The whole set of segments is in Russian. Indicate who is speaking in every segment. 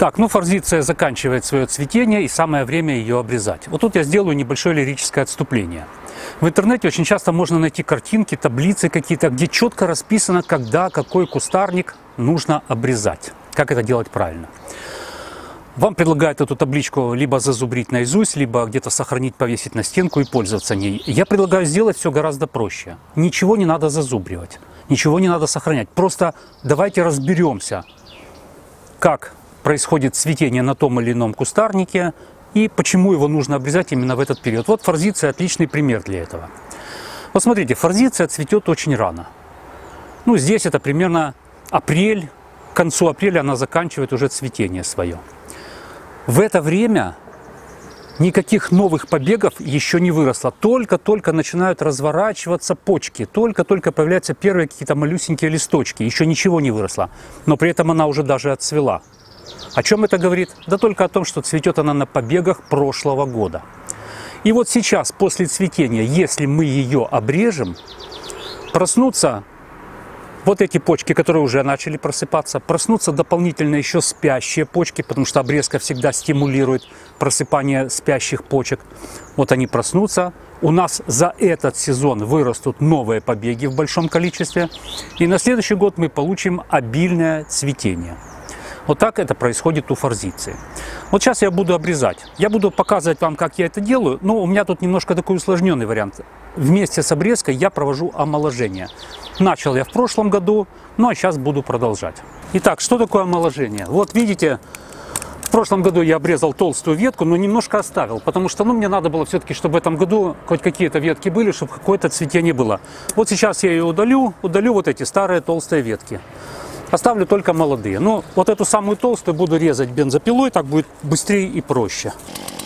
Speaker 1: Так, ну форзиция заканчивает свое цветение, и самое время ее обрезать. Вот тут я сделаю небольшое лирическое отступление. В интернете очень часто можно найти картинки, таблицы какие-то, где четко расписано, когда какой кустарник нужно обрезать. Как это делать правильно. Вам предлагают эту табличку либо зазубрить наизусть, либо где-то сохранить, повесить на стенку и пользоваться ней. Я предлагаю сделать все гораздо проще. Ничего не надо зазубривать, ничего не надо сохранять. Просто давайте разберемся, как происходит цветение на том или ином кустарнике и почему его нужно обрезать именно в этот период. Вот форзиция отличный пример для этого. Вот смотрите, форзиция цветет очень рано. Ну, здесь это примерно апрель, к концу апреля она заканчивает уже цветение свое. В это время никаких новых побегов еще не выросло. Только-только начинают разворачиваться почки, только-только появляются первые какие-то малюсенькие листочки. Еще ничего не выросло, но при этом она уже даже отцвела. О чем это говорит? Да только о том, что цветет она на побегах прошлого года. И вот сейчас, после цветения, если мы ее обрежем, проснутся вот эти почки, которые уже начали просыпаться, проснутся дополнительно еще спящие почки, потому что обрезка всегда стимулирует просыпание спящих почек. Вот они проснутся. У нас за этот сезон вырастут новые побеги в большом количестве. И на следующий год мы получим обильное цветение. Вот так это происходит у форзиции. Вот сейчас я буду обрезать. Я буду показывать вам, как я это делаю, но у меня тут немножко такой усложненный вариант. Вместе с обрезкой я провожу омоложение. Начал я в прошлом году, ну а сейчас буду продолжать. Итак, что такое омоложение? Вот видите, в прошлом году я обрезал толстую ветку, но немножко оставил, потому что мне надо было все-таки, чтобы в этом году хоть какие-то ветки были, чтобы какое-то цветение было. Вот сейчас я ее удалю вот эти старые толстые ветки. Оставлю только молодые. Но вот эту самую толстую буду резать бензопилой, так будет быстрее и проще.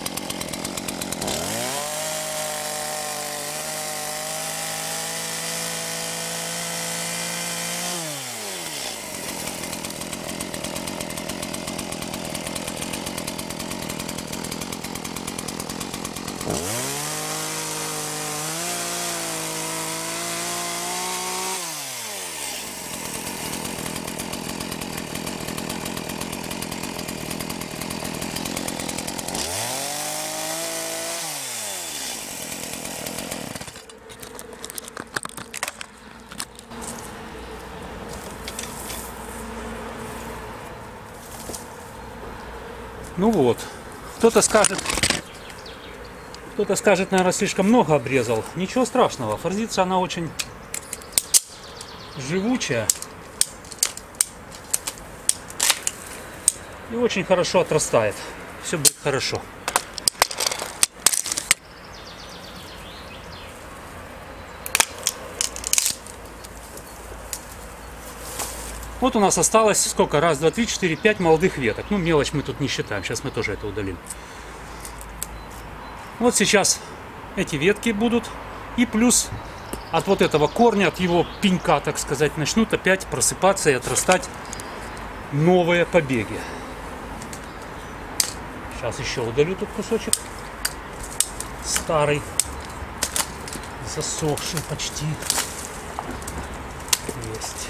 Speaker 1: Ну вот, кто-то скажет, наверное, слишком много обрезал. Ничего страшного, форзиция, она очень живучая и очень хорошо отрастает. Все будет хорошо. Вот у нас осталось сколько? Раз, два, три, четыре, пять молодых веток. Ну, мелочь мы тут не считаем. Сейчас мы тоже это удалим. Вот сейчас эти ветки будут. И плюс от вот этого корня, от его пенька, так сказать, начнут опять просыпаться и отрастать новые побеги. Сейчас еще удалю тут кусочек. Старый. Засохший почти. Есть.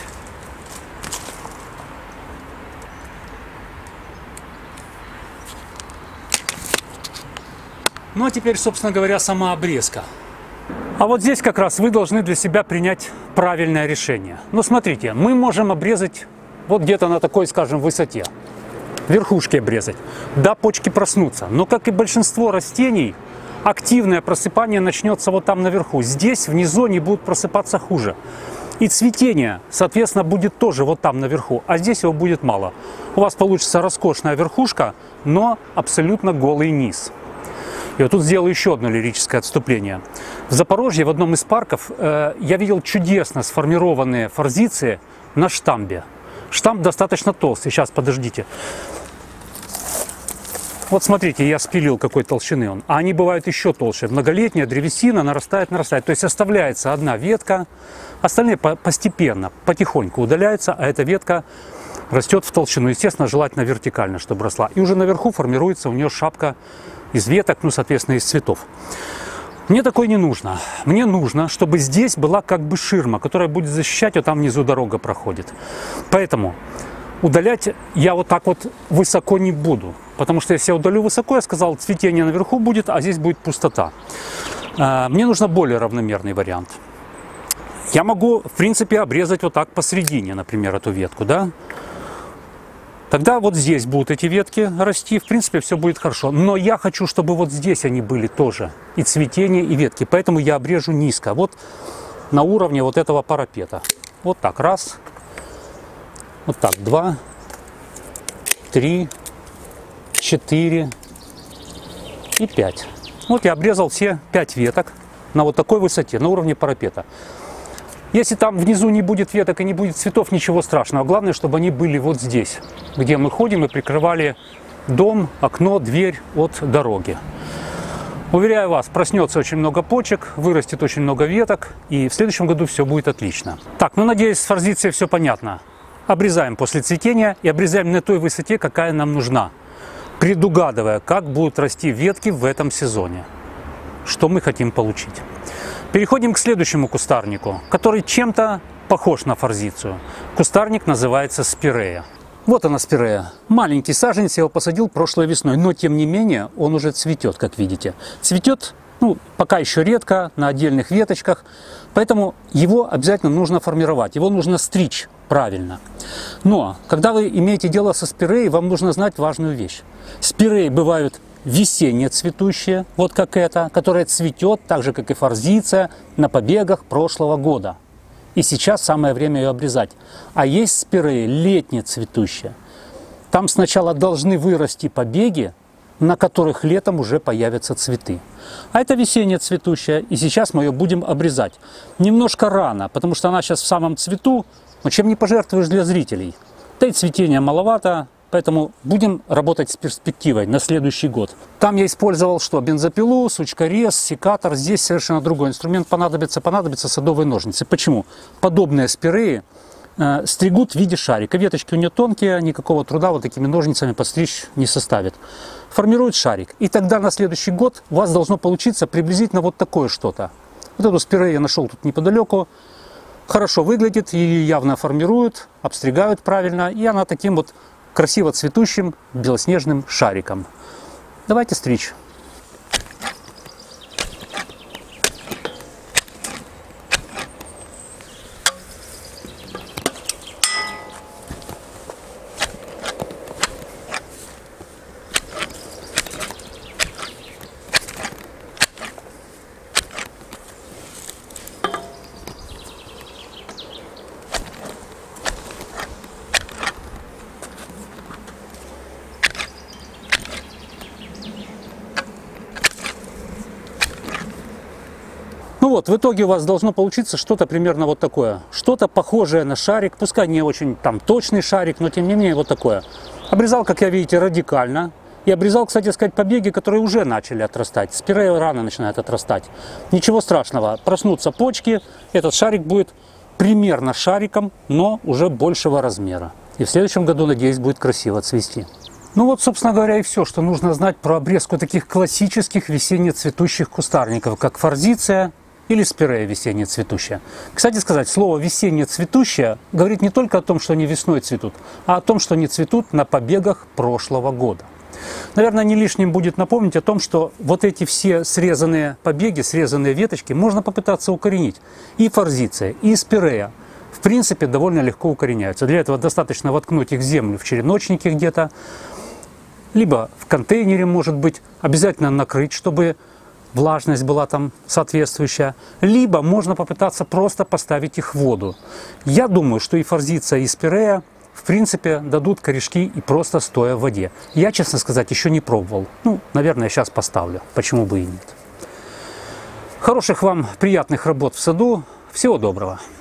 Speaker 1: Ну а теперь, собственно говоря, сама обрезка. А вот здесь как раз вы должны для себя принять правильное решение. Ну смотрите, мы можем обрезать вот где-то на такой, скажем, высоте. Верхушки обрезать. Да, почки проснутся. Но, как и большинство растений, активное просыпание начнется вот там наверху. Здесь внизу они будут просыпаться хуже. И цветение, соответственно, будет тоже вот там наверху. А здесь его будет мало. У вас получится роскошная верхушка, но абсолютно голый низ. И вот тут сделаю еще одно лирическое отступление. В Запорожье, в одном из парков, я видел чудесно сформированные форзиции на штамбе. Штамб достаточно толстый. Сейчас, подождите. Вот смотрите, я спилил, какой толщины он. А они бывают еще толще. Многолетняя древесина нарастает. То есть оставляется одна ветка, остальные постепенно, потихоньку удаляются, а эта ветка растет в толщину. Естественно, желательно вертикально, чтобы росла. И уже наверху формируется у нее шапка из веток, ну, соответственно, из цветов. Мне такое не нужно. Мне нужно, чтобы здесь была как бы ширма, которая будет защищать, а там внизу дорога проходит. Поэтому Удалять я вот так вот высоко не буду. Потому что если я удалю высоко, я сказал, цветение наверху будет, а здесь будет пустота. Мне нужно более равномерный вариант. Я могу, в принципе, обрезать вот так посередине, например, эту ветку, да? Тогда вот здесь будут эти ветки расти, в принципе, все будет хорошо. Но я хочу, чтобы вот здесь они были тоже, и цветение, и ветки. Поэтому я обрежу низко, вот на уровне вот этого парапета. Вот так, раз, вот так, 2, 3, 4 и 5. Вот я обрезал все 5 веток на вот такой высоте, на уровне парапета. Если там внизу не будет веток и не будет цветов, ничего страшного. Главное, чтобы они были вот здесь, где мы ходим и прикрывали дом, окно, дверь от дороги. Уверяю вас, проснется очень много почек, вырастет очень много веток, и в следующем году все будет отлично. Так, ну надеюсь, с форзицией все понятно. Обрезаем после цветения и обрезаем на той высоте, какая нам нужна, предугадывая, как будут расти ветки в этом сезоне, что мы хотим получить. Переходим к следующему кустарнику, который чем-то похож на форзицию. Кустарник называется спирея. Вот она, спирея. Маленький саженец, я его посадил прошлой весной, но тем не менее он уже цветет, как видите. Цветет, ну, пока еще редко, на отдельных веточках, поэтому его обязательно нужно формировать, его нужно стричь правильно. Но, когда вы имеете дело со спиреей, вам нужно знать важную вещь. Спиреи бывают весенне цветущие, вот как эта, которая цветет, так же, как и форзиция, на побегах прошлого года. И сейчас самое время ее обрезать. А есть спиреи летне цветущие. Там сначала должны вырасти побеги, на которых летом уже появятся цветы. А это весенне цветущая, и сейчас мы ее будем обрезать. Немножко рано, потому что она сейчас в самом цвету, но чем не пожертвуешь для зрителей. Да и цветения маловато. Поэтому будем работать с перспективой на следующий год. Там я использовал что? Бензопилу, сучкорез, секатор. Здесь совершенно другой инструмент понадобится садовые ножницы. Почему? Подобные спиреи стригут в виде шарика. Веточки у нее тонкие, никакого труда вот такими ножницами подстричь не составит. Формирует шарик. И тогда на следующий год у вас должно получиться приблизительно вот такое что-то. Вот эту спирею я нашел тут неподалеку. Хорошо выглядит, ее явно формируют, обстригают правильно. И она таким вот красиво цветущим белоснежным шариком. Давайте стричь. Ну вот, в итоге у вас должно получиться что-то примерно вот такое. Что-то похожее на шарик, пускай не очень там точный шарик, но тем не менее вот такое. Обрезал, как я видите, радикально. И обрезал, кстати сказать, побеги, которые уже начали отрастать. Спирея рано начинает отрастать. Ничего страшного, проснутся почки, этот шарик будет примерно шариком, но уже большего размера. И в следующем году, надеюсь, будет красиво цвести. Ну вот, собственно говоря, и все, что нужно знать про обрезку таких классических весенне-цветущих кустарников, как форзиция или спирея весенне-цветущая. Кстати сказать, слово «весенне-цветущая» говорит не только о том, что они весной цветут, а о том, что они цветут на побегах прошлого года. Наверное, не лишним будет напомнить о том, что вот эти все срезанные побеги, срезанные веточки можно попытаться укоренить. И форзиция, и спирея, в принципе, довольно легко укореняются. Для этого достаточно воткнуть их в землю в череночнике где-то, либо в контейнере, может быть, обязательно накрыть, чтобы влажность была там соответствующая, либо можно попытаться просто поставить их в воду. Я думаю, что и форзиция, и спирея, в принципе, дадут корешки и просто стоя в воде. Я, честно сказать, еще не пробовал. Ну, наверное, сейчас поставлю. Почему бы и нет. Хороших вам, приятных работ в саду. Всего доброго.